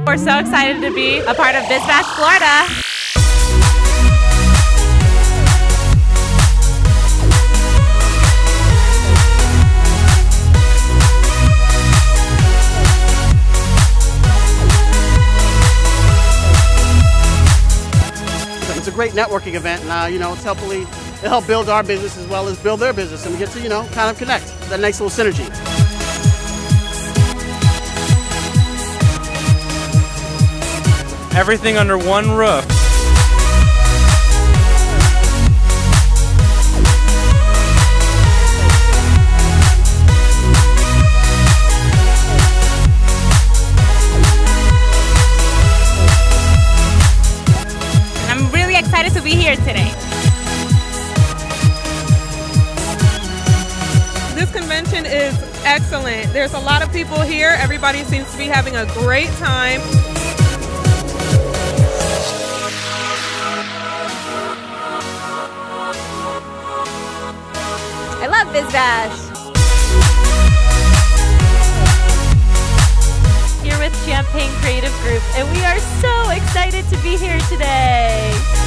We're so excited to be a part of BizBash Florida. It's a great networking event, and you know, it's it'll help build our business as well as build their business, and we get to, you know, kind of connect. That nice little synergy. Everything under one roof. Excited to be here today. This convention is excellent. There's a lot of people here. Everybody seems to be having a great time. I love BizBash. Here with Champagne Creative Group, and we are so excited to be here today.